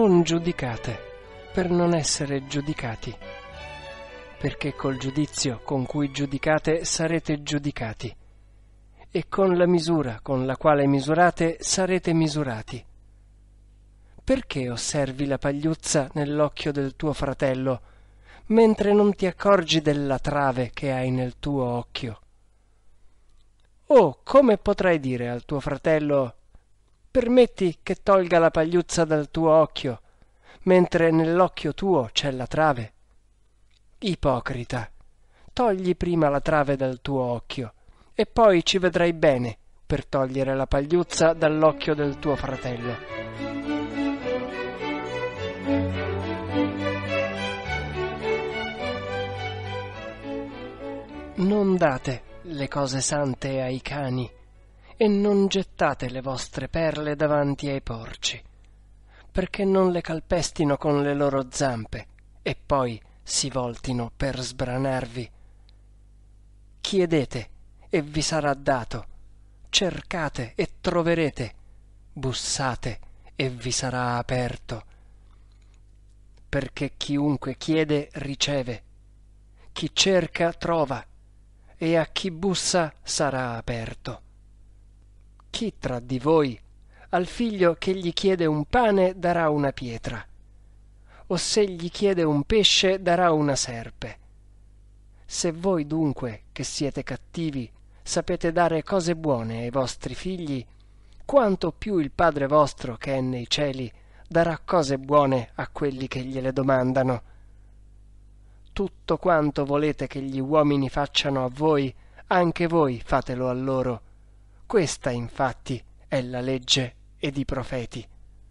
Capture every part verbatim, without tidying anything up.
Non giudicate per non essere giudicati, perché col giudizio con cui giudicate sarete giudicati, e con la misura con la quale misurate sarete misurati. Perché osservi la pagliuzza nell'occhio del tuo fratello, mentre non ti accorgi della trave che hai nel tuo occhio? Oh, come potrai dire al tuo fratello: permetti che tolga la pagliuzza dal tuo occhio, mentre nell'occhio tuo c'è la trave? Ipocrita, togli prima la trave dal tuo occhio, e poi ci vedrai bene per togliere la pagliuzza dall'occhio del tuo fratello. Non date le cose sante ai cani, e non gettate le vostre perle davanti ai porci, perché non le calpestino con le loro zampe e poi si voltino per sbranarvi. Chiedete e vi sarà dato, cercate e troverete, bussate e vi sarà aperto. Perché chiunque chiede riceve, chi cerca trova, e a chi bussa sarà aperto. Chi tra di voi al figlio che gli chiede un pane darà una pietra, o se gli chiede un pesce darà una serpe? Se voi dunque, che siete cattivi, sapete dare cose buone ai vostri figli, quanto più il Padre vostro che è nei cieli darà cose buone a quelli che gliele domandano. Tutto quanto volete che gli uomini facciano a voi, anche voi fatelo a loro. Questa infatti è la legge ed i profeti.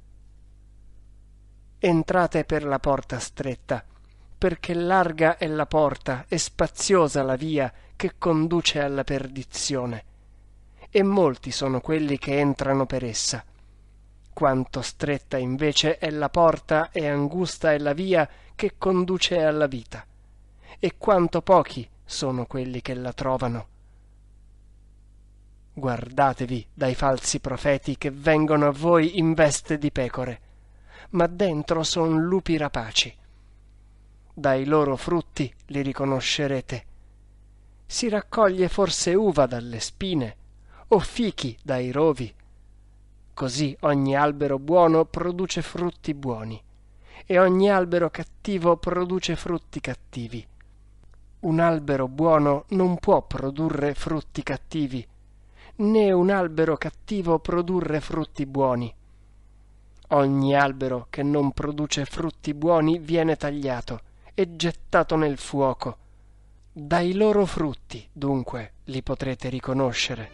Entrate per la porta stretta, perché larga è la porta e spaziosa la via che conduce alla perdizione, e molti sono quelli che entrano per essa. Quanto stretta invece è la porta e angusta è la via che conduce alla vita, e quanto pochi sono quelli che la trovano. Guardatevi dai falsi profeti che vengono a voi in veste di pecore, ma dentro son lupi rapaci. Dai loro frutti li riconoscerete. Si raccoglie forse uva dalle spine, o fichi dai rovi? Così ogni albero buono produce frutti buoni, e ogni albero cattivo produce frutti cattivi. Un albero buono non può produrre frutti cattivi, né un albero cattivo produrre frutti buoni. Ogni albero che non produce frutti buoni viene tagliato e gettato nel fuoco. Dai loro frutti, dunque, li potrete riconoscere.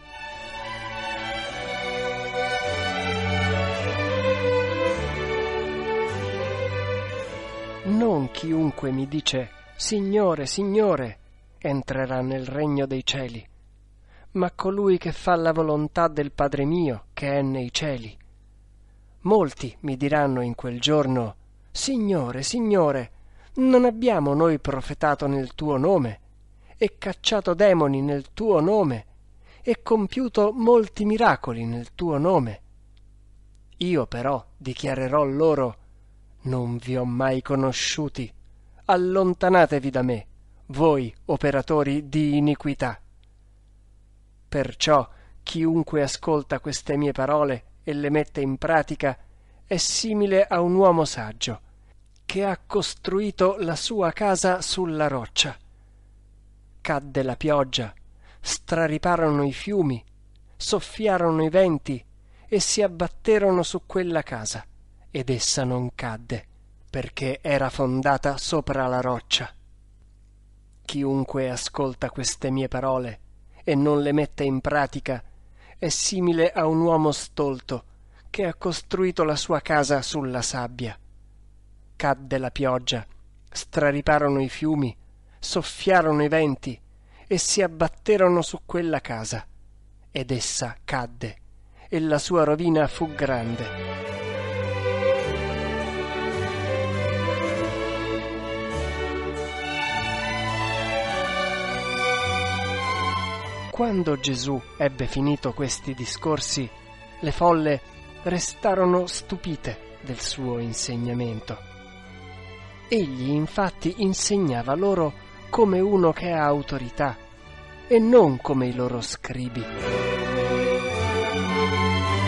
Non chiunque mi dice Signore, Signore, entrerà nel regno dei cieli, ma colui che fa la volontà del Padre mio che è nei cieli. Molti mi diranno in quel giorno: Signore, Signore, non abbiamo noi profetato nel tuo nome, e cacciato demoni nel tuo nome, e compiuto molti miracoli nel tuo nome? Io però dichiarerò loro: non vi ho mai conosciuti, allontanatevi da me, voi operatori di iniquità. Perciò chiunque ascolta queste mie parole e le mette in pratica è simile a un uomo saggio che ha costruito la sua casa sulla roccia. Cadde la pioggia, strariparono i fiumi, soffiarono i venti e si abbatterono su quella casa, ed essa non cadde, perché era fondata sopra la roccia. Chiunque ascolta queste mie parole e non le mette in pratica è simile a un uomo stolto che ha costruito la sua casa sulla sabbia. Cadde la pioggia, strariparono i fiumi, soffiarono i venti e si abbatterono su quella casa, ed essa cadde, e la sua rovina fu grande. Quando Gesù ebbe finito questi discorsi, le folle restarono stupite del suo insegnamento. Egli infatti insegnava loro come uno che ha autorità e non come i loro scribi.